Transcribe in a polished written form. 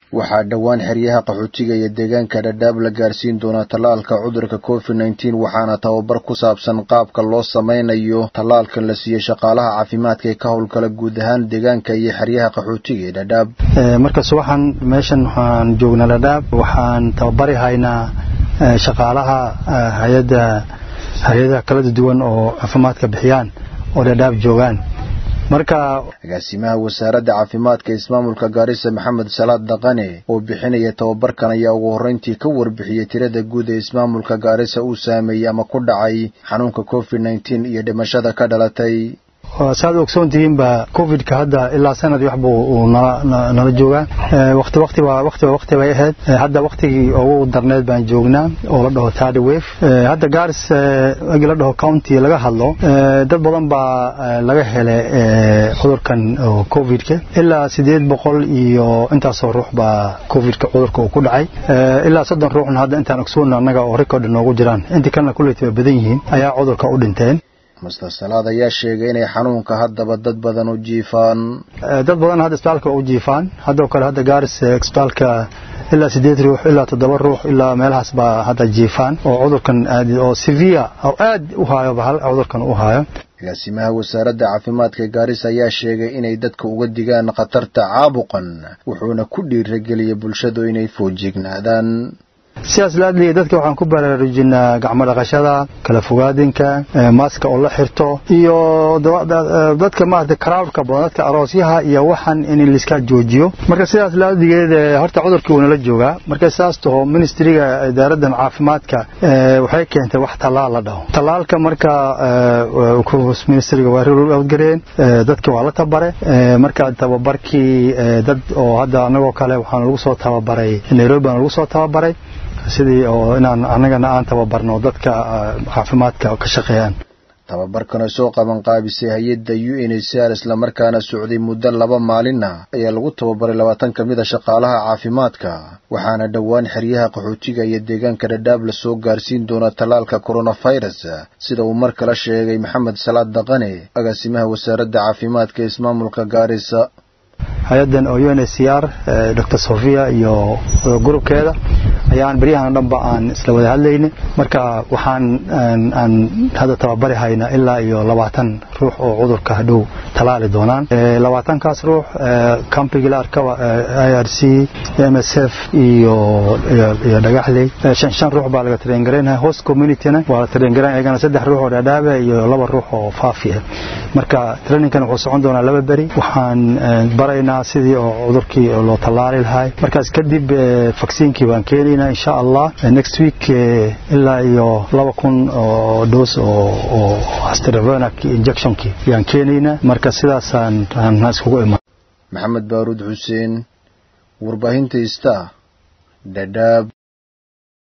waxaa dhawaan xeryaha qaxootiga iyo deegaanka Dadaab la gaarsiin doona talaalka cudurka COVID-19 waxaana tababar ku saabsan qaabka loo sameynayo talaalkan la siiyay shaqaalaha caafimaadka ee ka howlgala guud ahaan deegaanka iyo xeryaha qaxootiga ee Dadaab. Markaas waxaan meeshan waxaan joognaa Dadaab waxaan tababari haynaa shaqaalaha hay'adaha kala duwan oo caafimaadka bixiyaan oo Dadaab joogaan. marka agaasimaha wasaaradda caafimaadka ismaamulka Gaarisa Maxamed Salaad Daqane oo bixinaya tababarkan ayaa ugu horeyntii ka warbixiyay tirada guud ee ismaamulka Gaarisa uu saameeyay ama ku dhacay xanuunka COVID-19 iyo dhimashada ka dhalatay. saad ogsoontihiin ba COVID-ka hadda ilaa sanad wax buu nala joogaa waqti bay ahayd hadda waqtigii ugu darneed baan joognaa oo la dhaho third wave hadda Gaarisa la dhaho county laga hadlo dad badan baa laga helay cudurkan COVID-ka ilaa 800 iyo intaas oo ruux baa COVID-ka cudurka ku dhacay ilaa 30 ruuxna hadda intaan ogsoonaa anaga oo record noogu jiraan inta kalena kulleeyay badan yihiin ayaa cudurka u dhinteen. Mr. Salaad ayaa sheegay inay xanuunka haddaba dad badan u jiifaan hadda isbitaalka u jiifaan hadda kale hadda Gaarisa isbitaalka ilaa 8 ruux ilaa 7 ruux ilaa meelahaas baa hadda jiifaan oo cudurkan aad oo severe oo aad u haayo bahal cudurkan u haayo. agaasimaha wasaaradda caafimaadka Gaarisa ayaa sheegay inay dadka uga digaan khatarta caabuqan wuxuuna ku dhiirigeliyay bulshada inay foojignaadaan. siyaas laadliga dadka waxaan ku baraarujinaa gacmo dhaqashada kala fogaadinka maaska oo la xirto iyo dadka maartay crowdka badan dadka aroosyaha iyo waxan in la iska joojiyo marka sidaas laadligeeda horta cudurkii uu nala joogaa marka saas too ministriga idaaradda caafimaadka waxay keentay wax talaal la dhaho talaalka marka ku ministriga waa rulgareen dadka waa la tabare marka tababarkii dad oo hadda anagoo kale waxaan lagu soo tababaray Nairobi lagu soo tababaray sidii oo inaan anagana aan tababarno dadka caafimaadka ka shaqeeyaan. tababarkan soo qaban qaabisay hay'adda UNHCR isla markaana socday muddo 2 maalin ayaa lagu tababaray 20 kamid ah shaqaalaha caafimaadka waxaana dhawaan xeryaha qaxootiga iyo deegaanka Dadaab la soo gaarsiin doona talaalka coronavirus sida uu mar kale sheegay Maxamed Salaad Daqane agaasimaha wasaaradda caafimaadka ismaamulka Gaarisa. hay'adan UNHCR Dr. Sofia iyo groupkeeda ayaan bariyahan dhanba aan isla wada hadlaynay marka waxaan aan hada tababari hayna ilaa iyo 20 ruux oo cudurka hadhow talaali doonaan 20 kaas ruux campiga la arka IRC MSF iyo dhagaxley 5 ruux baa laga train gareynaa host community-na waa la train gareyn ayagana 3 ruux oo Dadaab iyo 2 ruux oo faafiya marka training-kan wuxuu socon doonaa 2 bari waxaan baraynaa sidii oo cudurkii loo talaali lahaa markaas kadib vaccine-kii waan keenaynaa insha Allah next week ilaa iyo 2,000 oo dose oo AstraZeneca injection-kii yaan keenaynaa marka sidaas aan iskugu imaan. Maxamed Baarud Xuseen warbaahinta Star Dadaab.